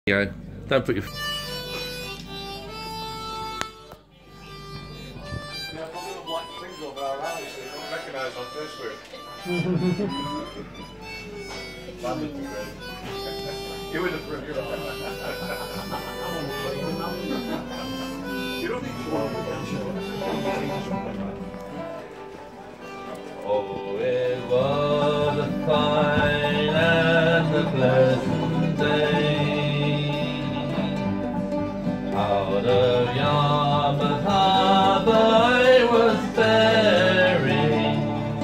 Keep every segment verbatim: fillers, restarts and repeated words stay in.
Yeah, don't put your. Yeah, probably got black things over our eyes, so you don't recognise on Facebook. You in the front, you're all right. You don't need to walk Oh, it was a fine and a pleasant day. Out of Yarmouth Harbour I was faring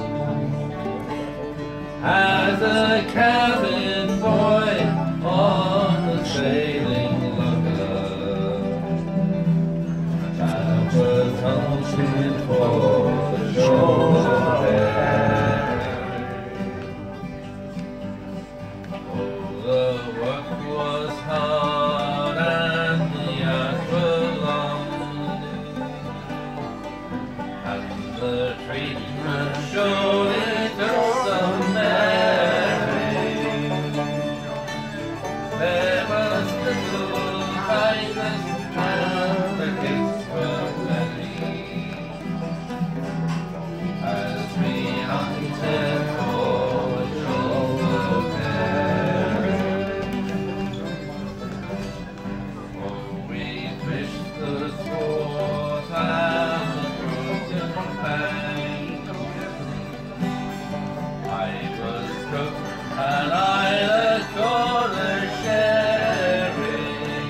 as a cabin boy on the sailing lugger that was hunting for the Shoals of Herring. Oh, the work was hard and the yards were long, and the treatment showed it just some merry. There was little kindness and the gifts were many, as we hunted for the Shoals of Herring. Oh, we fished the sward and the broken bank. I was cook and I let go the sherry,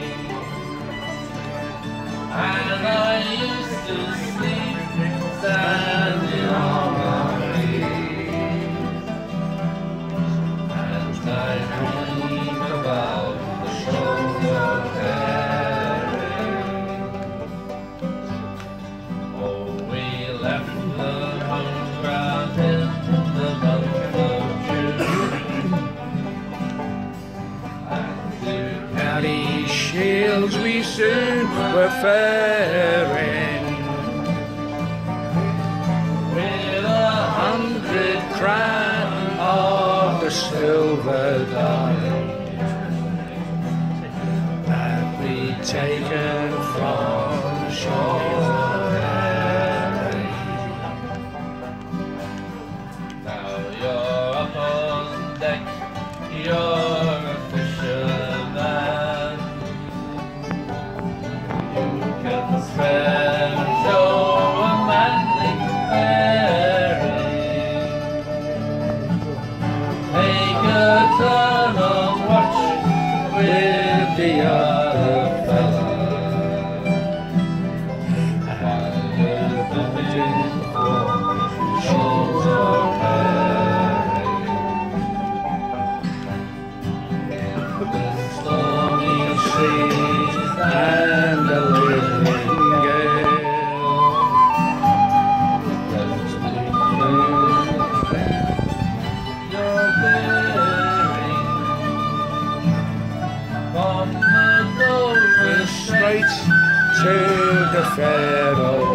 and I used to sleep standing on my feet, and I dream about the Shoals of Herring. Oh, we left the home ground in the month of June, and to County Shields we soon were faring, with a hundred crown of the silver dime that we taken from the Shoals of Herring. Now you're up on deck, you're a fisherman. You can spare and show a manly bearing. Take a turn on watch with the other fella, while you're looking for the Shoals of Herring. The stormy seas and a living gale. just declare your bearing from the Dover Straight to the fair old